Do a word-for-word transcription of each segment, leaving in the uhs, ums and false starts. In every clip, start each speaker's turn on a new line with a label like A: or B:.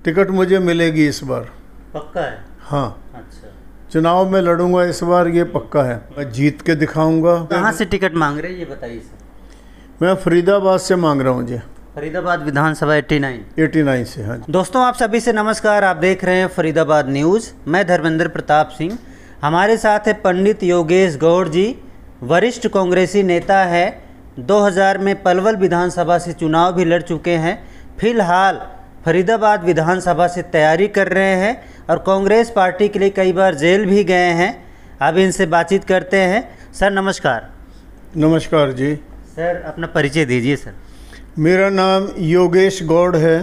A: Ticket मुझे मिलेगी इस बार।
B: पक्का है?
A: हाँ।
B: अच्छा।
A: चुनाव में लड़ूंगा इस बार, ये पक्का है। मैं जीत के दिखाऊंगा।
B: कहाँ से टिकट मांग रहे हैं ये बताइए सर।
A: मैं फरीदाबाद से मांग रहा हूँ जी।
B: फरीदाबाद विधानसभा नवासी
A: नवासी से। हाँ जी।
B: दोस्तों आप सभी से नमस्कार, आप देख रहे हैं फरीदाबाद न्यूज़। मैं धर्मेंद्र प्रताप सिंह, हमारे साथ है पंडित योगेश गौड़ जी, वरिष्ठ कांग्रेसी नेता है। दो हज़ार में पलवल विधानसभा से चुनाव भी लड़ चुके हैं, फिलहाल फरीदाबाद विधानसभा से तैयारी कर रहे हैं और कांग्रेस पार्टी के लिए कई बार जेल भी गए हैं। अब इनसे बातचीत करते हैं। सर नमस्कार।
A: नमस्कार जी।
B: सर अपना परिचय दीजिए। सर
A: मेरा नाम योगेश गौड़ है।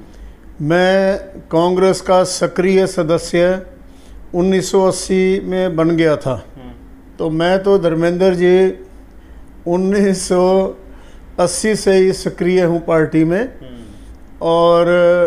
A: मैं कांग्रेस का सक्रिय सदस्य उन्नीस सौ अस्सी में बन गया था। तो मैं तो धर्मेंद्र जी उन्नीस सौ अस्सी से ही सक्रिय हूँ पार्टी में। और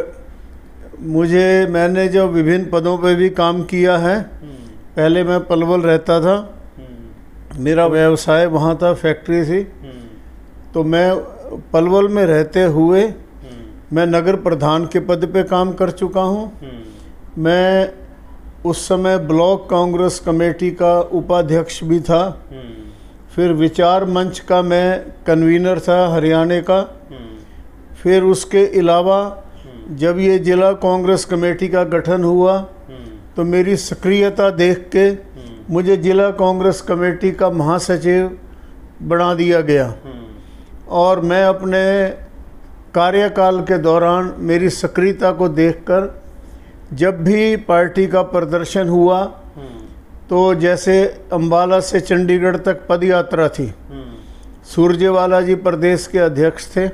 A: मुझे मैंने जो विभिन्न पदों पे भी काम किया है। पहले मैं पलवल रहता था, मेरा व्यवसाय वहाँ था, फैक्ट्री थी। तो मैं पलवल में रहते हुए मैं नगर प्रधान के पद पे काम कर चुका हूँ। मैं उस समय ब्लॉक कांग्रेस कमेटी का उपाध्यक्ष भी था। फिर विचार मंच का मैं कन्वीनर था हरियाणा का। फिर उसके अलावा जब ये जिला कांग्रेस कमेटी का गठन हुआ तो मेरी सक्रियता देख के मुझे जिला कांग्रेस कमेटी का महासचिव बना दिया गया। और मैं अपने कार्यकाल के दौरान मेरी सक्रियता को देखकर जब भी पार्टी का प्रदर्शन हुआ तो जैसे अंबाला से चंडीगढ़ तक पद यात्रा थी, सुरजेवाला जी प्रदेश के अध्यक्ष थे,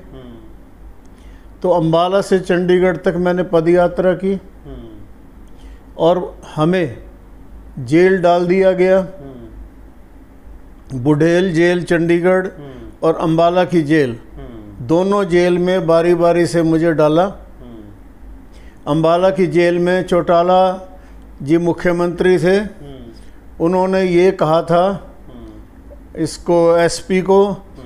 A: तो अंबाला से चंडीगढ़ तक मैंने पद यात्रा की और हमें जेल डाल दिया गया। बुढ़ेल जेल चंडीगढ़ और अंबाला की जेल, दोनों जेल में बारी बारी से मुझे डाला। अंबाला की जेल में चौटाला जी मुख्यमंत्री थे। उन्होंने ये कहा था इसको एसपी को,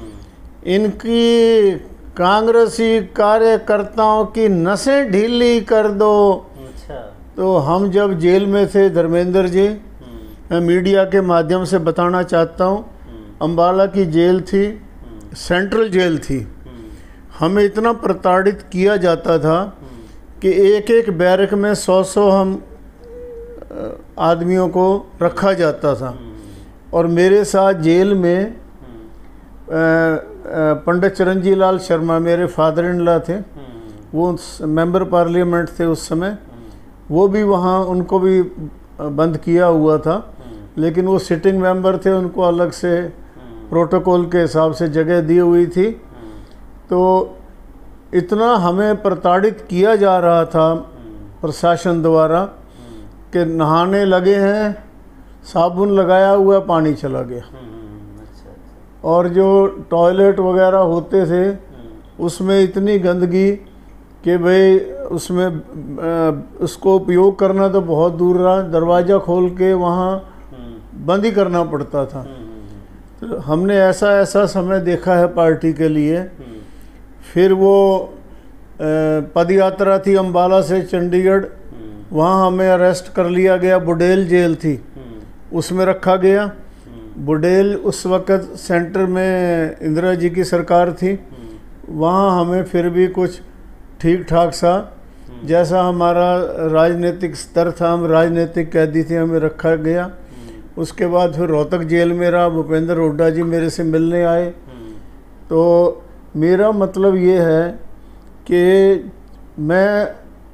A: इनकी कांग्रेसी कार्यकर्ताओं की नसें ढीली कर दो। अच्छा। तो हम जब जेल में थे धर्मेंद्र जी, मैं मीडिया के माध्यम से बताना चाहता हूँ, अंबाला की जेल थी, सेंट्रल जेल थी। हमें इतना प्रताड़ित किया जाता था कि एक एक बैरक में सौ सौ हम आदमियों को रखा जाता था। और मेरे साथ जेल में पंडित चिरंजी लाल शर्मा मेरे फादर इन लॉ थे, वो मेंबर पार्लियामेंट थे उस समय, वो भी वहाँ, उनको भी बंद किया हुआ था। लेकिन वो सिटिंग मेंबर थे, उनको अलग से प्रोटोकॉल के हिसाब से जगह दी हुई थी। तो इतना हमें प्रताड़ित किया जा रहा था प्रशासन द्वारा कि नहाने लगे हैं, साबुन लगाया हुआ पानी चला गया। और जो टॉयलेट वगैरह होते थे उसमें इतनी गंदगी कि भाई उसमें उसको उपयोग करना तो बहुत दूर रहा, दरवाज़ा खोल के वहाँ बंद ही करना पड़ता था। तो हमने ऐसा ऐसा समय देखा है पार्टी के लिए। फिर वो पद यात्रा थी अंबाला से चंडीगढ़, वहाँ हमें अरेस्ट कर लिया गया। बुढ़ेल जेल थी, उसमें रखा गया। बुढ़ेल उस वक़्त सेंटर में इंदिरा जी की सरकार थी, वहाँ हमें फिर भी कुछ ठीक ठाक सा, जैसा हमारा राजनीतिक स्तर था, हम राजनीतिक कैदी थे, हमें रखा गया। उसके बाद फिर रोहतक जेल में रहा, भूपेंद्र हुड्डा जी मेरे से मिलने आए। तो मेरा मतलब ये है कि मैं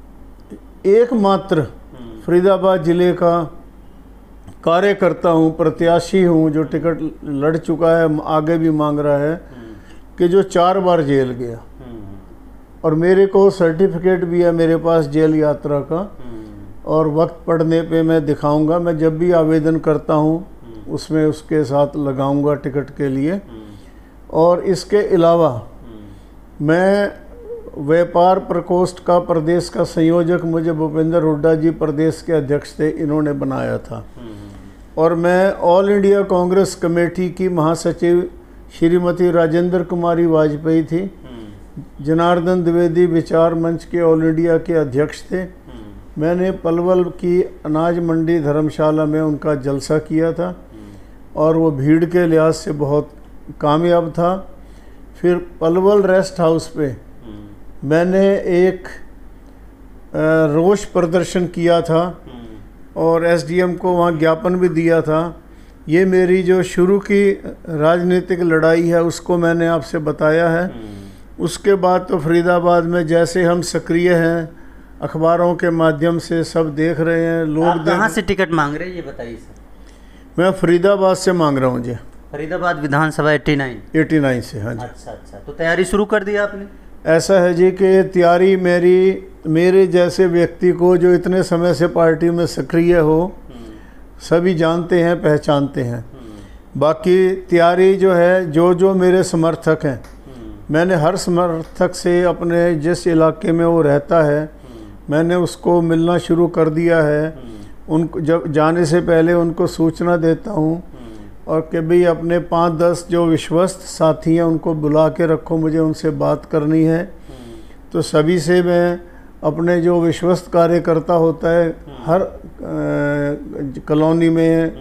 A: एकमात्र फरीदाबाद ज़िले का कार्यकर्ता हूँ, प्रत्याशी हूँ जो टिकट लड़ चुका है, आगे भी मांग रहा है, कि जो चार बार जेल गया। और मेरे को सर्टिफिकेट भी है मेरे पास जेल यात्रा का, और वक्त पड़ने पे मैं दिखाऊंगा। मैं जब भी आवेदन करता हूँ उसमें उसके साथ लगाऊंगा टिकट के लिए। और इसके अलावा मैं व्यापार प्रकोष्ठ का प्रदेश का संयोजक, मुझे भूपेंद्र हुड्डा जी प्रदेश के अध्यक्ष थे, इन्होंने बनाया था। और मैं ऑल इंडिया कांग्रेस कमेटी की महासचिव श्रीमती राजेंद्र कुमारी वाजपेयी थी, जनार्दन द्विवेदी विचार मंच के ऑल इंडिया के अध्यक्ष थे। मैंने पलवल की अनाज मंडी धर्मशाला में उनका जलसा किया था और वो भीड़ के लिहाज से बहुत कामयाब था। फिर पलवल रेस्ट हाउस पे मैंने एक रोष प्रदर्शन किया था और एसडीएम को वहाँ ज्ञापन भी दिया था। ये मेरी जो शुरू की राजनीतिक लड़ाई है उसको मैंने आपसे बताया है। उसके बाद तो फरीदाबाद में जैसे हम सक्रिय हैं, अखबारों के माध्यम से सब देख रहे हैं, लोग
B: आप कहाँ से टिकट मांग रहे हैं ये बताइए सर।
A: मैं फरीदाबाद से मांग रहा हूँ जी।
B: फरीदाबाद विधानसभा
A: नवासी नवासी से। हाँ जी।
B: अच्छा अच्छा, तो तैयारी शुरू कर दी आपने?
A: ऐसा है जी कि तैयारी मेरी मेरे जैसे व्यक्ति को जो इतने समय से पार्टी में सक्रिय हो सभी जानते हैं, पहचानते हैं। बाकी तैयारी जो है, जो जो मेरे समर्थक हैं, मैंने हर समर्थक से अपने जिस इलाके में वो रहता है मैंने उसको मिलना शुरू कर दिया है। उनको जब जाने से पहले उनको सूचना देता हूँ और कि भाई अपने पाँच दस जो विश्वस्त साथी हैं उनको बुला के रखो, मुझे उनसे बात करनी है। तो सभी से मैं अपने जो विश्वस्त कार्यकर्ता होता है हर कॉलोनी में,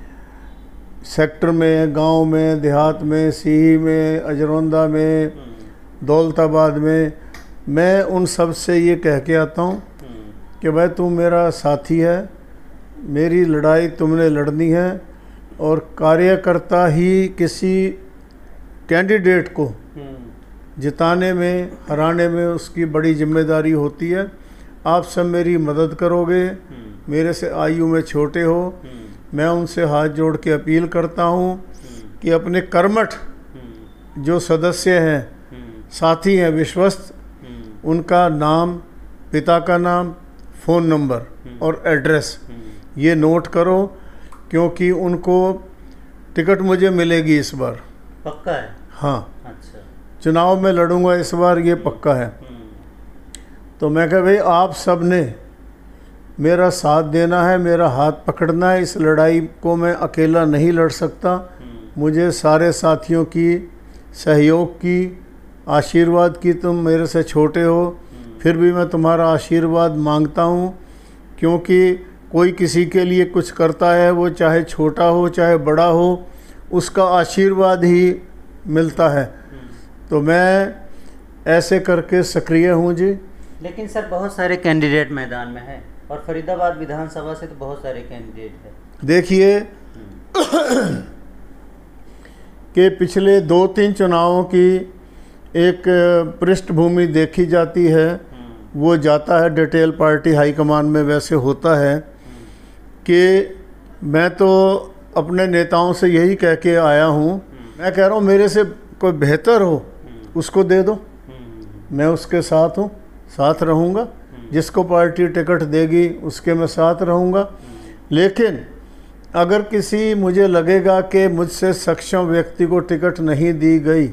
A: सेक्टर में, गांव में, देहात में, सीही में, अजरौंदा में, दौलताबाद में, मैं उन सब से ये कह के आता हूँ कि भाई तू मेरा साथी है, मेरी लड़ाई तुमने लड़नी है। और कार्यकर्ता ही किसी कैंडिडेट को जिताने में, हराने में उसकी बड़ी जिम्मेदारी होती है। आप सब मेरी मदद करोगे, मेरे से आयु में छोटे हो, मैं उनसे हाथ जोड़ के अपील करता हूँ कि अपने कर्मठ जो सदस्य हैं, साथी हैं, विश्वस्त, उनका नाम, पिता का नाम, फ़ोन नंबर और एड्रेस ये नोट करो, क्योंकि उनको टिकट मुझे मिलेगी इस बार।
B: पक्का है?
A: हाँ।
B: अच्छा।
A: चुनाव में लड़ूंगा इस बार, ये पक्का है। तो मैं कह भाई आप सब ने मेरा साथ देना है, मेरा हाथ पकड़ना है। इस लड़ाई को मैं अकेला नहीं लड़ सकता, मुझे सारे साथियों की सहयोग की, आशीर्वाद की। तुम मेरे से छोटे हो फिर भी मैं तुम्हारा आशीर्वाद मांगता हूँ, क्योंकि कोई किसी के लिए कुछ करता है, वो चाहे छोटा हो चाहे बड़ा हो, उसका आशीर्वाद ही मिलता है। तो मैं ऐसे करके सक्रिय हूँ जी।
B: लेकिन सर बहुत सारे कैंडिडेट मैदान में हैं और फरीदाबाद विधानसभा से तो बहुत सारे कैंडिडेट हैं। देखिए
A: कि पिछले दो तीन चुनावों की एक पृष्ठभूमि देखी जाती है, वो जाता है डिटेल पार्टी हाईकमान में। वैसे होता है कि मैं तो अपने नेताओं से यही कह के आया हूँ, मैं कह रहा हूँ मेरे से कोई बेहतर हो उसको दे दो, मैं उसके साथ हूँ, साथ रहूँगा। जिसको पार्टी टिकट देगी उसके मैं साथ रहूँगा। लेकिन अगर किसी मुझे लगेगा कि मुझसे सक्षम व्यक्ति को टिकट नहीं दी गई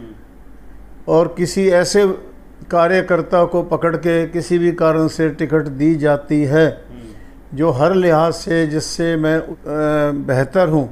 A: और किसी ऐसे कार्यकर्ता को पकड़ के किसी भी कारण से टिकट दी जाती है जो हर लिहाज से, जिससे मैं बेहतर हूँ,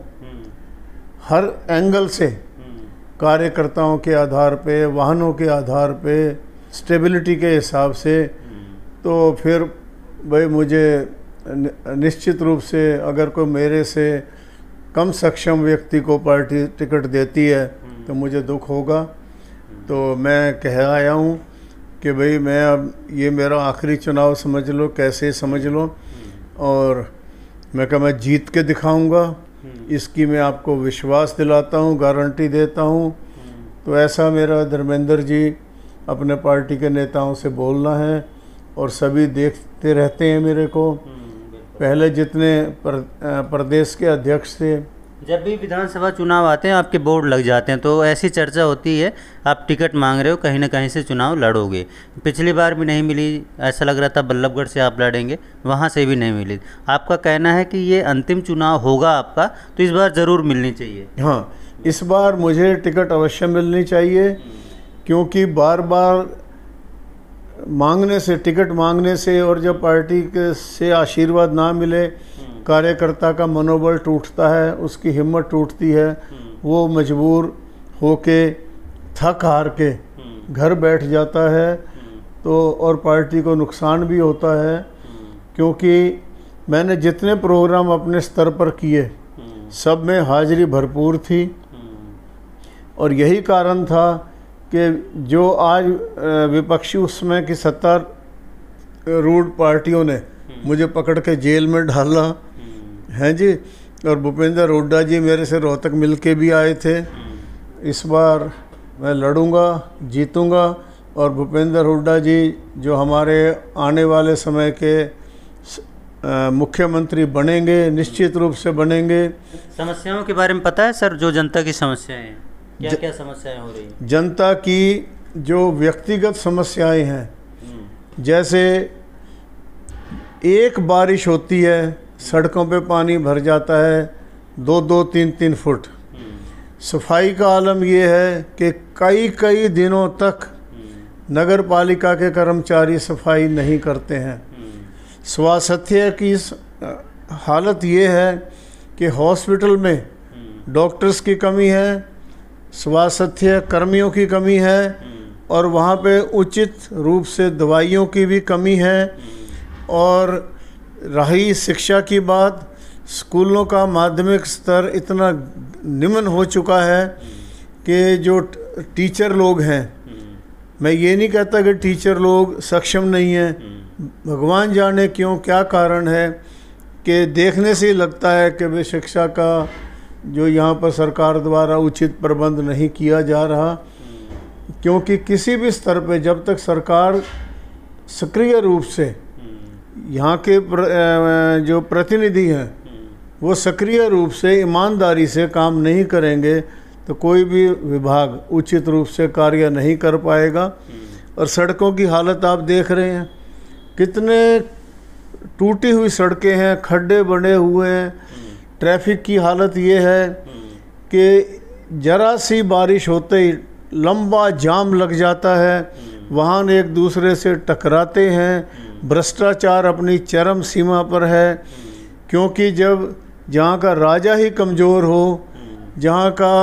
A: हर एंगल से, कार्यकर्ताओं के आधार पे, वाहनों के आधार पे, स्टेबिलिटी के हिसाब से, तो फिर भाई मुझे निश्चित रूप से अगर कोई मेरे से कम सक्षम व्यक्ति को पार्टी टिकट देती है तो मुझे दुख होगा। तो मैं कह आया हूँ कि भाई मैं अब ये मेरा आखिरी चुनाव समझ लो, कैसे समझ लो, और मैं कहा मैं जीत के दिखाऊंगा, इसकी मैं आपको विश्वास दिलाता हूँ, गारंटी देता हूँ। तो ऐसा मेरा धर्मेंद्र जी अपने पार्टी के नेताओं से बोलना है और सभी देखते रहते हैं मेरे को। पहले जितने पर, प्रदेश के अध्यक्ष थे,
B: जब भी विधानसभा चुनाव आते हैं आपके बोर्ड लग जाते हैं, तो ऐसी चर्चा होती है आप टिकट मांग रहे हो, कहीं ना कहीं से चुनाव लड़ोगे। पिछली बार भी नहीं मिली, ऐसा लग रहा था बल्लभगढ़ से आप लड़ेंगे, वहाँ से भी नहीं मिली। आपका कहना है कि ये अंतिम चुनाव होगा आपका, तो इस बार ज़रूर मिलनी चाहिए।
A: हाँ, इस बार मुझे टिकट अवश्य मिलनी चाहिए, क्योंकि बार बार मांगने से, टिकट मांगने से और जब पार्टी के से आशीर्वाद ना मिले, कार्यकर्ता का मनोबल टूटता है, उसकी हिम्मत टूटती है, वो मजबूर होके थक हार के घर बैठ जाता है तो और पार्टी को नुकसान भी होता है, क्योंकि मैंने जितने प्रोग्राम अपने स्तर पर किए सब में हाजिरी भरपूर थी। और यही कारण था कि जो आज विपक्षी उस समय की सत्ता रूढ़ पार्टियों ने मुझे पकड़ के जेल में डाला हैं जी, और भूपेंद्र हुड्डा जी मेरे से रोहतक मिल के भी आए थे। इस बार मैं लड़ूंगा, जीतूंगा, और भूपेंद्र हुड्डा जी जो हमारे आने वाले समय के मुख्यमंत्री बनेंगे, निश्चित रूप से बनेंगे।
B: समस्याओं के बारे में पता है सर, जो जनता की समस्याएं हैं, क्या क्या समस्याएं हो रही हैं?
A: जनता की जो व्यक्तिगत समस्याएं हैं, जैसे एक बारिश होती है सड़कों पे पानी भर जाता है दो दो तीन तीन फुट। सफाई का आलम ये है कि कई कई दिनों तक नगर पालिका के कर्मचारी सफाई नहीं करते हैं। स्वास्थ्य की हालत ये है कि हॉस्पिटल में डॉक्टर्स की कमी है, स्वास्थ्य कर्मियों की कमी है, और वहाँ पे उचित रूप से दवाइयों की भी कमी है। और रही शिक्षा की बात, स्कूलों का माध्यमिक स्तर इतना निम्न हो चुका है कि जो टीचर लोग हैं, मैं ये नहीं कहता कि टीचर लोग सक्षम नहीं हैं, भगवान जाने क्यों क्या कारण है कि देखने से ही लगता है कि वे शिक्षा का जो यहाँ पर सरकार द्वारा उचित प्रबंध नहीं किया जा रहा। क्योंकि किसी भी स्तर पे जब तक सरकार सक्रिय रूप से यहाँ के प्र, जो प्रतिनिधि हैं वो सक्रिय रूप से ईमानदारी से काम नहीं करेंगे तो कोई भी विभाग उचित रूप से कार्य नहीं कर पाएगा। और सड़कों की हालत आप देख रहे हैं, कितने टूटी हुई सड़कें हैं, खड्डे बने हुए हैं। ट्रैफिक की हालत ये है कि जरा सी बारिश होते ही लंबा जाम लग जाता है, वाहन एक दूसरे से टकराते हैं। भ्रष्टाचार अपनी चरम सीमा पर है, क्योंकि जब जहाँ का राजा ही कमज़ोर हो, जहाँ का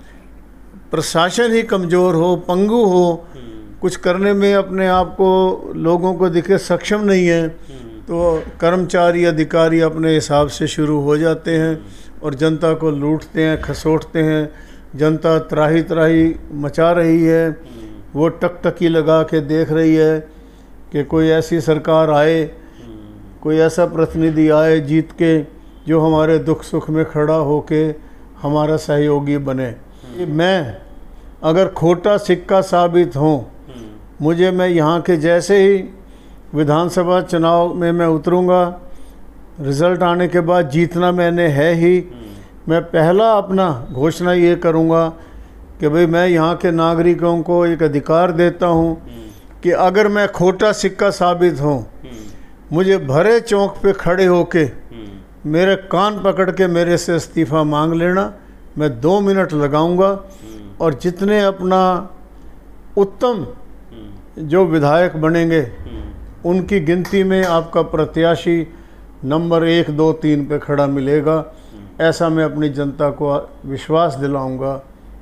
A: प्रशासन ही कमज़ोर हो, पंगु हो, कुछ करने में अपने आप को लोगों को दिखे सक्षम नहीं है, तो कर्मचारी अधिकारी अपने हिसाब से शुरू हो जाते हैं और जनता को लूटते हैं, खसोटते हैं। जनता त्राही त्राही मचा रही है, वो टकटकी लगा के देख रही है कि कोई ऐसी सरकार आए, कोई ऐसा प्रतिनिधि आए जीत के जो हमारे दुख सुख में खड़ा होके हमारा सहयोगी बने। मैं अगर खोटा सिक्का साबित हूँ, मुझे मैं यहाँ के जैसे ही विधानसभा चुनाव में मैं उतरूँगा, रिज़ल्ट आने के बाद जीतना मैंने है ही, मैं पहला अपना घोषणा ये करूँगा कि भाई मैं यहाँ के नागरिकों को एक अधिकार देता हूँ कि अगर मैं खोटा सिक्का साबित हूँ, मुझे भरे चौक पे खड़े होके मेरे कान पकड़ के मेरे से इस्तीफ़ा मांग लेना। मैं दो मिनट लगाऊंगा और जितने अपना उत्तम जो विधायक बनेंगे उनकी गिनती में आपका प्रत्याशी नंबर एक दो तीन पे खड़ा मिलेगा, ऐसा मैं अपनी जनता को विश्वास दिलाऊंगा।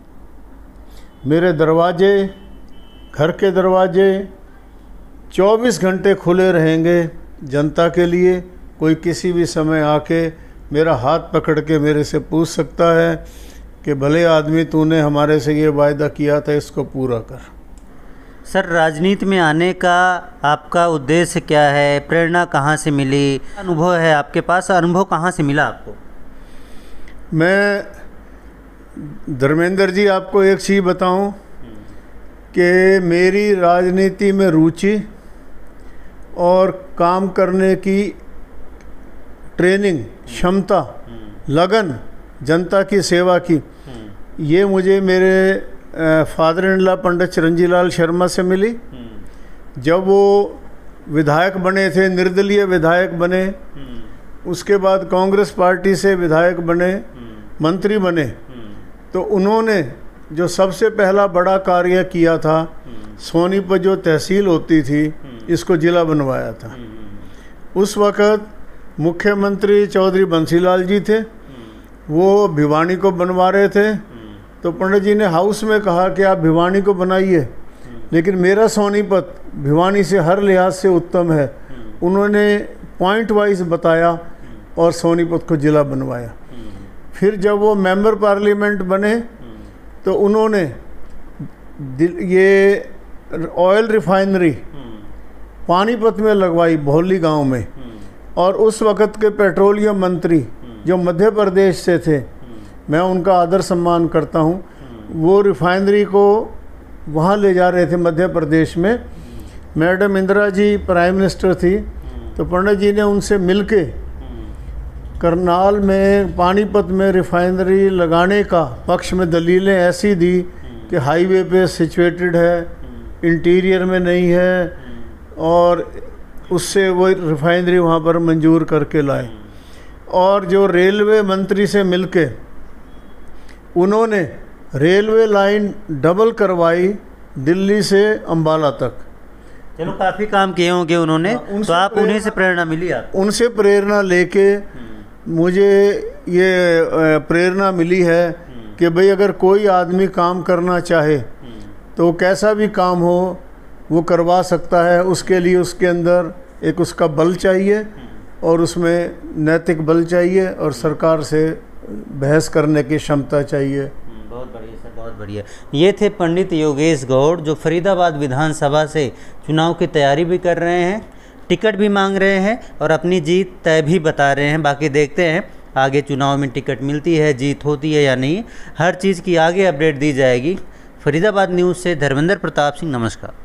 A: मेरे दरवाजे, घर के दरवाजे चौबीस घंटे खुले रहेंगे जनता के लिए। कोई किसी भी समय आके मेरा हाथ पकड़ के मेरे से पूछ सकता है कि भले आदमी तूने हमारे से ये वायदा किया था, इसको पूरा कर।
B: सर, राजनीति में आने का आपका उद्देश्य क्या है? प्रेरणा कहाँ से मिली? अनुभव है आपके पास, अनुभव कहाँ से मिला आपको?
A: मैं धर्मेंद्र जी आपको एक चीज़ बताऊं कि मेरी राजनीति में रुचि और काम करने की ट्रेनिंग, क्षमता, लगन, जनता की सेवा की, ये मुझे मेरे father in law Pandit Chiranji Lal Sharma से मिली। जब वो विधायक बने थे, निर्दलीय विधायक बने, उसके बाद कांग्रेस पार्टी से विधायक बने, मंत्री बने, तो उन्होंने जो सबसे पहला बड़ा कार्य किया था, सोनीपत जो तहसील होती थी इसको ज़िला बनवाया था। उस वक़्त मुख्यमंत्री चौधरी बंसीलाल जी थे, वो भिवानी को बनवा रहे थे, तो पंडित जी ने हाउस में कहा कि आप भिवानी को बनाइए, लेकिन मेरा सोनीपत भिवानी से हर लिहाज से उत्तम है। उन्होंने पॉइंट वाइज बताया और सोनीपत को ज़िला बनवाया। फिर जब वो मेंबर पार्लियामेंट बने तो उन्होंने ये ऑयल रिफाइनरी पानीपत में लगवाई, भोली गांव में। और उस वक़्त के पेट्रोलियम मंत्री जो मध्य प्रदेश से थे, मैं उनका आदर सम्मान करता हूं, वो रिफाइनरी को वहां ले जा रहे थे मध्य प्रदेश में। Madam Indira ji prime minister थी, तो पंडित जी ने उनसे मिलके करनाल में पानीपत में रिफाइनरी लगाने का पक्ष में दलीलें ऐसी दी कि हाईवे पे सिचुएटेड है, इंटीरियर में नहीं है, और उससे वो रिफाइनरी वहाँ पर मंजूर करके लाए। और जो रेलवे मंत्री से मिलके उन्होंने रेलवे लाइन डबल करवाई दिल्ली से अंबाला तक।
B: चलो काफ़ी काम किए होंगे उन्होंने, तो आप उन्हीं से प्रेरणा मिली? आप
A: उनसे प्रेरणा लेके मुझे ये प्रेरणा मिली है कि भाई अगर कोई आदमी काम करना चाहे तो कैसा भी काम हो वो करवा सकता है। उसके लिए उसके अंदर एक उसका बल चाहिए और उसमें नैतिक बल चाहिए और सरकार से बहस करने की क्षमता चाहिए।
B: बहुत बढ़िया सर, बहुत बढ़िया। ये थे पंडित योगेश गौड़, जो फरीदाबाद विधानसभा से चुनाव की तैयारी भी कर रहे हैं, टिकट भी मांग रहे हैं और अपनी जीत तय भी बता रहे हैं। बाकी देखते हैं आगे चुनाव में टिकट मिलती है, जीत होती है या नहीं, हर चीज़ की आगे अपडेट दी जाएगी। फरीदाबाद न्यूज़ से धर्मेंद्र प्रताप सिंह, नमस्कार।